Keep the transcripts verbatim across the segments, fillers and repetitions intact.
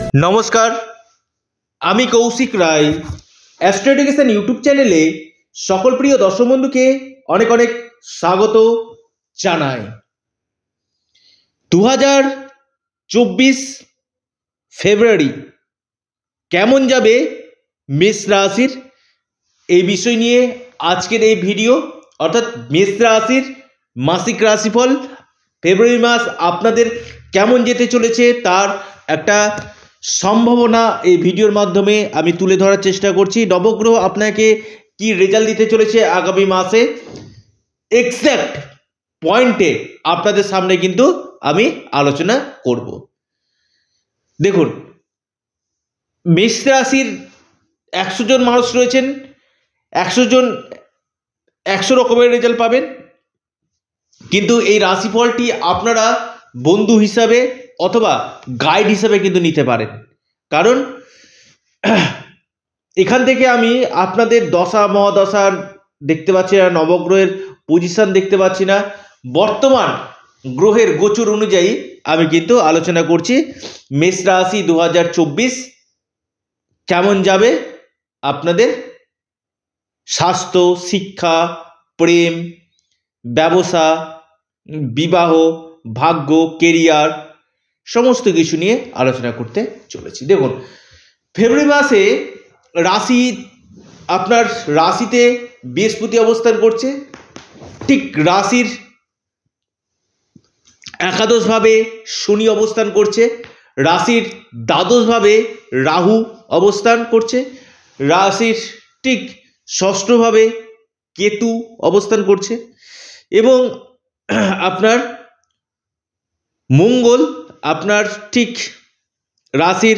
নমস্কার, আমি Koushik Roy. Astro education YouTube চ্যানেলে সকল প্রিয় দর্শক বন্ধুকে অনেক অনেক স্বাগত জানাই। দু হাজার চব্বিশ ফেব্রুয়ারি কেমন যাবে মেষ রাশির, এই বিষয় নিয়ে আজকের এই ভিডিও। অর্থাৎ মেষ রাশির মাসিক রাশিফল ফেব্রুয়ারি মাস আপনাদের কেমন যেতে চলেছে তার একটা সম্ভাবনা এই ভিডিওর মাধ্যমে আমি তুলে ধরার চেষ্টা করছি। নবগ্রহ আপনাকে কি রেজাল্ট দিতে চলেছে আগামী মাসে এক্স্যাক্ট পয়েন্টে আপনাদের সামনে কিন্তু আমি আলোচনা করব। দেখুন, মেষ রাশির একশো জন মানুষ রয়েছেন, একশো জন একশো রকমের রেজাল্ট পাবেন, কিন্তু এই রাশিফলটি আপনারা বন্ধু হিসাবে অথবা গাইড হিসাবে কিন্তু নিতে পারেন। কারণ এখান থেকে আমি আপনাদের দশা মহাদশা দেখতে পাচ্ছি না, নবগ্রহের পজিশন দেখতে পাচ্ছি না, বর্তমান গ্রহের গোচর অনুযায়ী আমি কিন্তু আলোচনা করছি মেষ রাশি দু হাজার চব্বিশ কেমন যাবে আপনাদের স্বাস্থ্য, শিক্ষা, প্রেম, ব্যবসা, বিবাহ, ভাগ্য, কেরিয়ার সমস্ত কিছু নিয়ে আলোচনা করতে চলেছি। দেখুন, ফেব্রুয়ারি মাসে রাশি আপনার রাশিতে বৃহস্পতি অবস্থান করছে, ঠিক রাশির একাদশভাবে শনি অবস্থান করছে, রাশির দ্বাদশভাবে রাহু অবস্থান করছে, রাশির ঠিক ষষ্ঠভাবে কেতু অবস্থান করছে এবং আপনার মঙ্গল আপনার ঠিক রাশির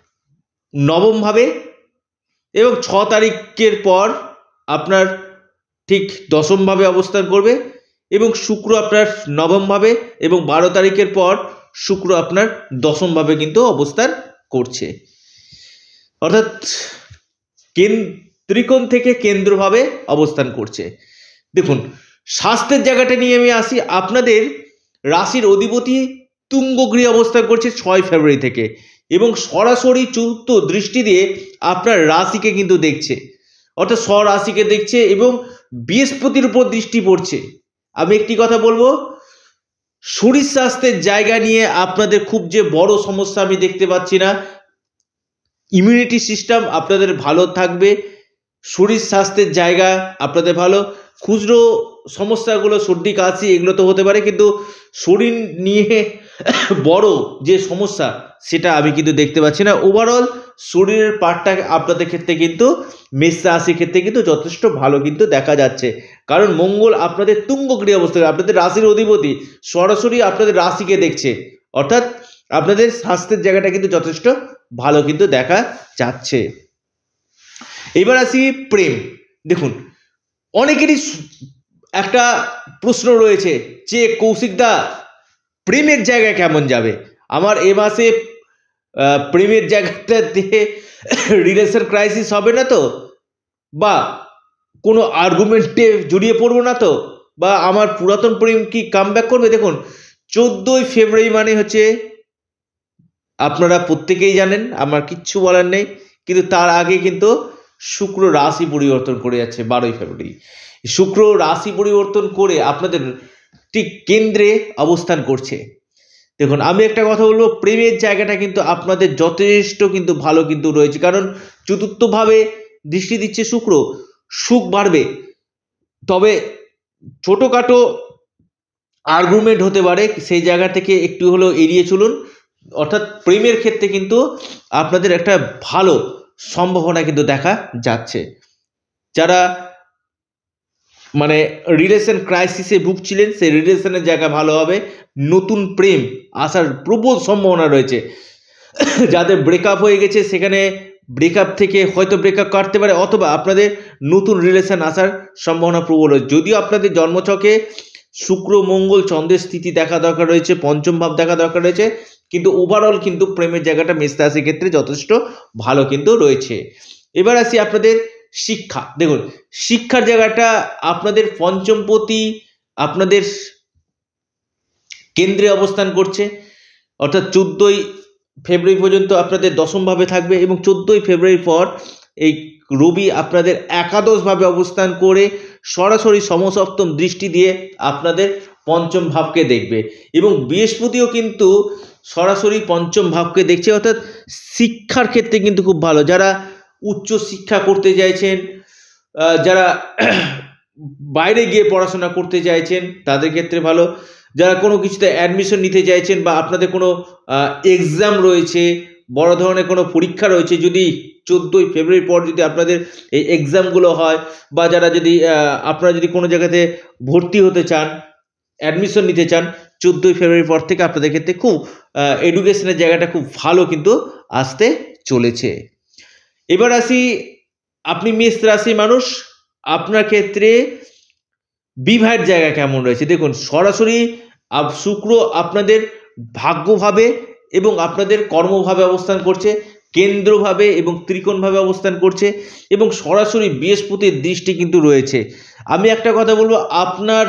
নবমভাবে এবং ছ তারিখের পর আপনার ঠিক দশমভাবে অবস্থান করবে এবং শুক্র আপনার নবমভাবে এবং বারো তারিখের পর শুক্র আপনার দশমভাবে কিন্তু অবস্থান করছে। অর্থাৎ ত্রিকোণ থেকে কেন্দ্রভাবে অবস্থান করছে। দেখুন, স্বাস্থ্যের জায়গাটা নিয়ে আমি আসি। আপনাদের রাশির অধিপতি তুঙ্গ গৃহে অবস্থান করছে ছয় ফেব্রুয়ারি থেকে এবং সরাসরি চতুর্থ দৃষ্টি দিয়ে আপনার রাশিকে কিন্তু দেখছে, অর্থাৎ স্বরাশিকে দেখছে এবং বৃহস্পতির উপর দৃষ্টি পড়ছে। আমি একটি কথা বলবো, শরীর স্বাস্থ্যের জায়গা নিয়ে আপনাদের খুব যে বড় সমস্যা আমি দেখতে পাচ্ছি না। ইমিউনিটি সিস্টেম আপনাদের ভালো থাকবে, শরীর স্বাস্থ্যের জায়গা আপনাদের ভালো। খুচরো সমস্যাগুলো সর্দি কাশি এগুলো তো হতে পারে, কিন্তু শরীর নিয়ে বড় যে সমস্যা সেটা আমি কিন্তু দেখতে পাচ্ছি না। ওভারঅল শরীরের পার্টটা আপনাদের ক্ষেত্রে কিন্তু মেষ রাশির ক্ষেত্রে কিন্তু যথেষ্ট ভালো কিন্তু দেখা যাচ্ছে। কারণ মঙ্গল আপনাদের তুঙ্গ গৃহে অবস্থান, আপনাদের রাশির অধিপতি সরাসরি আপনাদের রাশিকে দেখছে, অর্থাৎ আপনাদের স্বাস্থ্যের জায়গাটা কিন্তু যথেষ্ট ভালো কিন্তু দেখা যাচ্ছে। এবার আসি প্রেম। দেখুন, অনেকেরই একটা প্রশ্ন রয়েছে যে কৌশিকদা প্রেমের জায়গায় কেমন যাবে আমার এ মাসে, প্রেমের জায়গাটাতে রিলেশন ক্রাইসিস হবে না তো, বা কোনো আর্গুমেন্টে জড়িয়ে পড়বো না তো, বা আমার পুরাতন প্রেম কি কামব্যাক করবে? দেখুন, চোদ্দোই ফেব্রুয়ারি মানে হচ্ছে আপনারা প্রত্যেকেই জানেন, আমার কিচ্ছু বলার নেই, কিন্তু তার আগে কিন্তু শুক্র রাশি পরিবর্তন করে যাচ্ছে। বারোই ফেব্রুয়ারি শুক্র রাশি পরিবর্তন করে আপনাদের ঠিক কেন্দ্রে অবস্থান করছে। দেখুন, আমি একটা কথা বলবো, প্রেমের জায়গাটা কিন্তু আপনাদের যথেষ্ট কিন্তু ভালো কিন্তু রয়েছে, কারণ চতুর্থভাবে দৃষ্টি দিচ্ছে শুক্র, সুখ বাড়বে। তবে ছোটোখাটো আর্গুমেন্ট হতে পারে, সেই জায়গা থেকে একটু হলেও এড়িয়ে চলুন। অর্থাৎ প্রেমের ক্ষেত্রে কিন্তু আপনাদের একটা ভালো সম্ভাবনা কিন্তু দেখা যাচ্ছে। যারা মানে রিলেশন ক্রাইসিসে ভুগছিলেন সেই রিলেশনের জায়গা ভালো হবে, নতুন প্রেম আসার প্রবল সম্ভাবনা রয়েছে। যাদের ব্রেকআপ হয়ে গেছে সেখানে ব্রেকআপ থেকে হয়তো ব্রেকআপ কাটতে পারে, অথবা আপনাদের নতুন রিলেশন আসার সম্ভাবনা প্রবল রয়েছে। যদিও আপনাদের জন্মছকে শুক্র মঙ্গল চন্দ্রের স্থিতি দেখা দরকার রয়েছে, পঞ্চম ভাব দেখা দরকার রয়েছে, কিন্তু ওভারঅল কিন্তু প্রেমের জায়গাটা মেষ রাশির ক্ষেত্রে যথেষ্ট ভালো কিন্তু রয়েছে। এবার আসি আপনাদের শিক্ষা। দেখুন, শিক্ষার জায়গাটা আপনাদের পঞ্চমপতি আপনাদের কেন্দ্রে অবস্থান করছে, অর্থাৎ চোদ্দোই ফেব্রুয়ারি পর্যন্ত আপনাদের দশমভাবে থাকবে এবং চোদ্দোই ফেব্রুয়ারির পর এই রবি আপনাদের একাদশভাবে অবস্থান করে সরাসরি সমসপ্তম দৃষ্টি দিয়ে আপনাদের পঞ্চম ভাবকে দেখবে এবং বৃহস্পতিও কিন্তু সরাসরি পঞ্চম ভাবকে দেখছে, অর্থাৎ শিক্ষার ক্ষেত্রে কিন্তু খুব ভালো। যারা উচ্চ শিক্ষা করতে চাইছেন, যারা বাইরে গিয়ে পড়াশোনা করতে চাইছেন তাদের ক্ষেত্রে ভালো। যারা কোনো কিছুতে অ্যাডমিশন নিতে চাইছেন বা আপনাদের কোনো এক্সাম রয়েছে, বড় ধরনের কোনো পরীক্ষা রয়েছে, যদি চোদ্দোই ফেব্রুয়ারির পর যদি আপনাদের এই এক্সামগুলো হয়, বা যারা যদি আপনারা যদি কোনো জায়গাতে ভর্তি হতে চান, অ্যাডমিশন নিতে চান, চোদ্দোই ফেব্রুয়ারির পর থেকে আপনাদের ক্ষেত্রে খুব এডুকেশনের জায়গাটা খুব ভালো কিন্তু আসতে চলেছে। এবার আসি, আপনি মেষ রাশি মানুষ, আপনার ক্ষেত্রে বিবাহের জায়গা কেমন রয়েছে। দেখুন, সরাসরি শুক্র আপনাদের ভাগ্যভাবে এবং আপনাদের কর্মভাবে অবস্থান করছে, কেন্দ্রভাবে এবং ত্রিকোণভাবে অবস্থান করছে এবং সরাসরি বৃহস্পতির দৃষ্টি কিন্তু রয়েছে। আমি একটা কথা বলবো, আপনার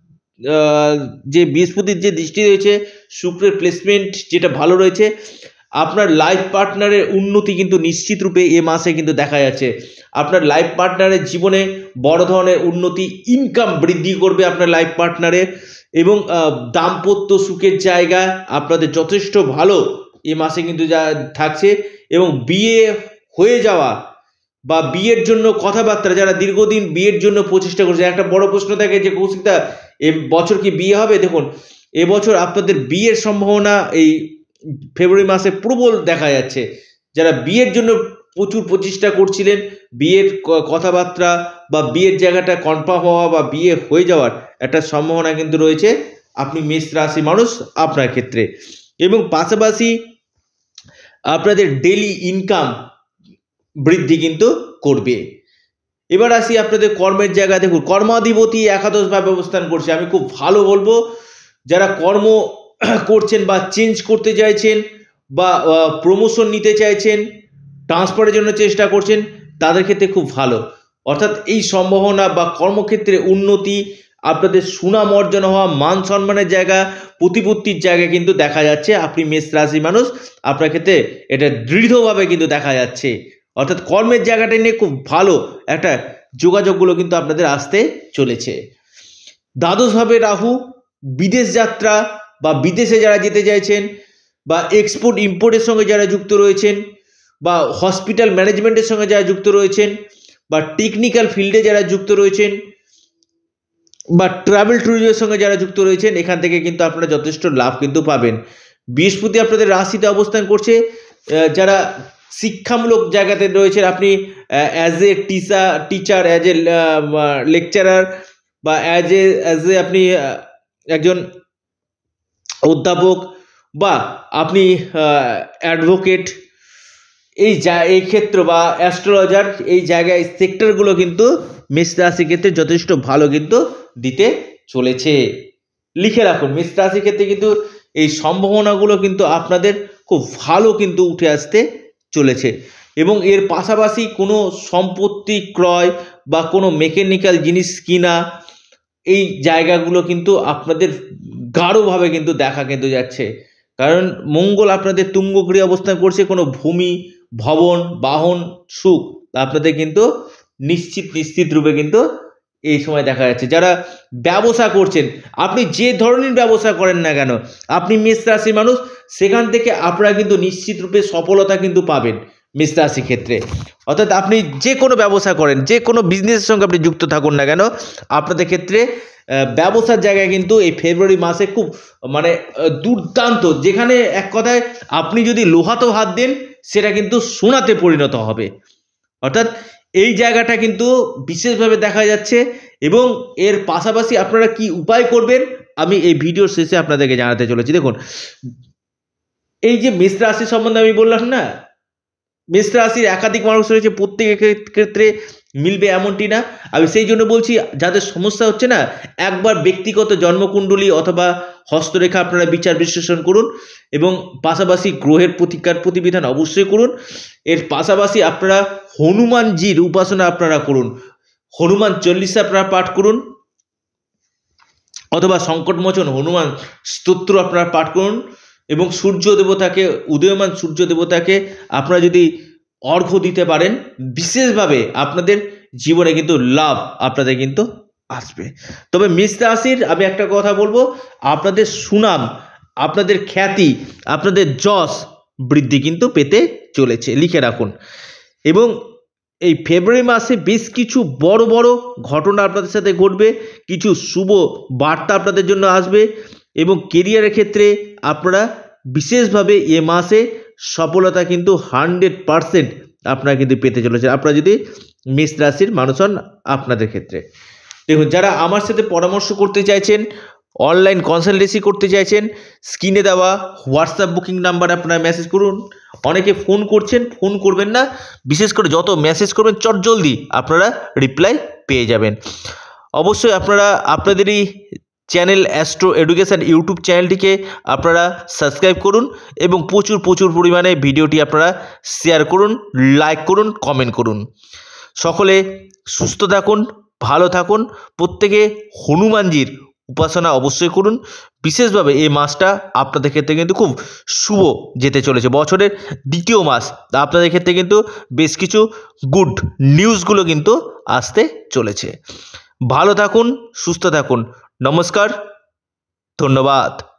যে বৃহস্পতির যে দৃষ্টি রয়েছে, শুক্রের প্লেসমেন্ট যেটা ভালো রয়েছে, আপনার লাইফ পার্টনারের উন্নতি কিন্তু নিশ্চিত রূপে এ মাসে কিন্তু দেখা যাচ্ছে। আপনার লাইফ পার্টনারের জীবনে বড় ধরনের উন্নতি, ইনকাম বৃদ্ধি করবে আপনার লাইফ পার্টনারের, এবং দাম্পত্য সুখের জায়গা আপনাদের যথেষ্ট ভালো এ মাসে কিন্তু যা থাকছে। এবং বিয়ে হয়ে যাওয়া বা বিয়ের জন্য কথাবার্তা, যারা দীর্ঘদিন বিয়ের জন্য প্রচেষ্টা করছে, একটা বড় প্রশ্ন থাকে যে কৌশিকদা এ বছর কি বিয়ে হবে। দেখুন, এবছর আপনাদের বিয়ের সম্ভাবনা এই ফেব্রুয়ারি মাসে প্রবল দেখা যাচ্ছে। যারা বিয়ের জন্য প্রচুর প্রচেষ্টা করছিলেন, বিয়ের কথাবার্তা বা বিয়ের জায়গাটা কনফার্ম হওয়া বা বিয়ে হয়ে যাওয়ার একটা সম্ভাবনা কিন্তু রয়েছে আপনি মেষ রাশি মানুষ আপনার ক্ষেত্রে। এবং পাশাপাশি আপনাদের ডেইলি ইনকাম বৃদ্ধি কিন্তু করবে। এবার আসি আপনাদের কর্মের জায়গা। দেখুন, কর্মাধিপতি একাদশভাবে অবস্থান করছে। আমি খুব ভালো বলবো, যারা কর্ম করছেন বা চেঞ্জ করতে চাইছেন বা প্রমোশন নিতে চাইছেন, ট্রান্সফারের জন্য চেষ্টা করছেন, তাদের ক্ষেত্রে খুব ভালো। অর্থাৎ এই সম্ভাবনা বা কর্মক্ষেত্রে উন্নতি, আপনাদের সুনাম অর্জন হওয়া, মান সম্মানের জায়গা, প্রতিপত্তির জায়গা কিন্তু দেখা যাচ্ছে আপনি মেষ রাশি মানুষ আপনার ক্ষেত্রে এটা দৃঢ়ভাবে কিন্তু দেখা যাচ্ছে। অর্থাৎ কর্মের জায়গাটা নিয়ে খুব ভালো একটা যোগাযোগগুলো কিন্তু আপনাদের আসতে চলেছে। দ্বাদশভাবে রাহু, বিদেশ যাত্রা বা বিদেশে যারা যেতে চাইছেন বা এক্সপোর্ট ইম্পোর্টের সঙ্গে যারা যুক্ত রয়েছেন বা হসপিটাল ম্যানেজমেন্টের সঙ্গে যারা যুক্ত রয়েছেন বা টেকনিক্যাল ফিল্ডে যারা যুক্ত রয়েছেন বা ট্রাভেল ট্যুরিজমের সঙ্গে যারা যুক্ত রয়েছেন, এখান থেকে কিন্তু আপনারা যথেষ্ট লাভ কিন্তু পাবেন। বৃহস্পতি আপনাদের রাশিতে অবস্থান করছে। যারা শিক্ষামূলক জায়গাতে রয়েছেন, আপনি as a teacher teacher as a lecturer বা অ্যাজ এ অ্যাজ এ আপনি একজন অধ্যাপক বা আপনি অ্যাডভোকেট, এই যা এই ক্ষেত্র বা অ্যাস্ট্রোলজার, এই জায়গায় সেক্টরগুলো কিন্তু মেষ রাশির ক্ষেত্রে যথেষ্ট ভালো কিন্তু দিতে চলেছে। লিখে রাখুন, মেষ রাশির ক্ষেত্রে কিন্তু এই সম্ভাবনাগুলো কিন্তু আপনাদের খুব ভালো কিন্তু উঠে আসতে চলেছে। এবং এর পাশাপাশি কোনো সম্পত্তি ক্রয় বা কোনো মেকানিক্যাল জিনিস কিনা, এই জায়গাগুলো কিন্তু আপনাদের গাঢ়ভাবে কিন্তু দেখা কিন্তু যাচ্ছে। কারণ মঙ্গল আপনাদের তুঙ্গ গৃহে অবস্থান করছে। কোনো ভূমি, ভবন, বাহন, সুখ আপনাদের কিন্তু নিশ্চিত নিশ্চিত রূপে কিন্তু এই সময় দেখা যাচ্ছে। যারা ব্যবসা করছেন, আপনি যে ধরনের ব্যবসা করেন না কেন, আপনি মেষ রাশি মানুষ, সেখান থেকে আপনারা কিন্তু নিশ্চিত রূপে সফলতা কিন্তু পাবেন মেষ রাশির ক্ষেত্রে। অর্থাৎ আপনি যে কোনো ব্যবসা করেন, যে কোনো বিজনেসের সঙ্গে আপনি যুক্ত থাকুন না কেন, আপনাদের ক্ষেত্রে ব্যবসার জায়গায় কিন্তু এই ফেব্রুয়ারি মাসে খুব মানে দুর্দান্ত, যেখানে এক কথায় আপনি যদি লোহাতেও হাত দেন সেটা কিন্তু সোনাতে পরিণত হবে। অর্থাৎ এই জায়গাটা কিন্তু বিশেষভাবে দেখা যাচ্ছে। এবং এর পাশাপাশি আপনারা কি উপায় করবেন আমি এই ভিডিওর শেষে আপনাদেরকে জানাতে চলেছি। দেখুন, এই যে মেষ রাশি সম্বন্ধে আমি বললাম না, মেষ রাশির একাধিক মানুষ রয়েছে, প্রত্যেকের ক্ষেত্রে মিলবে এমনটি না। আমি সেই জন্য বলছি, যাদের সমস্যা হচ্ছে না, একবার ব্যক্তিগত জন্মকুণ্ডলী অথবা হস্তরেখা আপনারা বিচার বিশ্লেষণ করুন এবং পাশাপাশি গ্রহের প্রতিকার প্রতিবিধান অবশ্যই করুন। এর পাশাপাশি আপনারা হনুমানজির উপাসনা আপনারা করুন, হনুমান চল্লিশা আপনারা পাঠ করুন অথবা সংকটমোচন হনুমান স্তোত্র আপনারা পাঠ করুন এবং সূর্য দেবতাকে, উদীয়মান সূর্য দেবতাকে আপনারা যদি অর্ঘ্য দিতে পারেন, বিশেষভাবে আপনাদের জীবনে কিন্তু লাভ আপনাদের কিন্তু আসবে। তবে মেষ রাশির আমি একটা কথা বলবো, আপনাদের সুনাম, আপনাদের খ্যাতি, আপনাদের যশ বৃদ্ধি কিন্তু পেতে চলেছে, লিখে রাখুন। এবং এই ফেব্রুয়ারি মাসে বেশ কিছু বড় বড় ঘটনা আপনাদের সাথে ঘটবে, কিছু শুভ বার্তা আপনাদের জন্য আসবে এবং কেরিয়ারের ক্ষেত্রে আপনারা বিশেষভাবে এ মাসে সফলতা কিন্তু হান্ড্রেড পারসেন্ট আপনারা কিন্তু পেতে চলেছে, আপনারা যদি মেষ রাশির মানুষ হন। আপনাদের ক্ষেত্রে দেখুন, যারা আমার সাথে পরামর্শ করতে চাইছেন, অনলাইন কনসালটেন্সি করতে চাইছেন, স্ক্রিনে দেওয়া হোয়াটসঅ্যাপ বুকিং নাম্বার আপনারা মেসেজ করুন। অনেকে ফোন করছেন, ফোন করবেন না, বিশেষ করে যত মেসেজ করবেন চটজলদি আপনারা রিপ্লাই পেয়ে যাবেন। অবশ্যই আপনারা আপনাদেরই চ্যানেল অ্যাস্ট্রো এডুকেশান ইউটিউব চ্যানেলটিকে আপনারা সাবস্ক্রাইব করুন এবং প্রচুর প্রচুর পরিমাণে ভিডিওটি আপনারা শেয়ার করুন, লাইক করুন, কমেন্ট করুন। সকলে সুস্থ থাকুন, ভালো থাকুন, প্রত্যেকে হনুমানজির উপাসনা অবশ্যই করুন। বিশেষভাবে এই মাসটা আপনাদের ক্ষেত্রে কিন্তু খুব শুভ যেতে চলেছে, বছরের দ্বিতীয় মাস, আপনাদের ক্ষেত্রে কিন্তু বেশ কিছু গুড নিউজগুলো কিন্তু আসতে চলেছে। ভালো থাকুন, সুস্থ থাকুন, নমস্কার, ধন্যবাদ।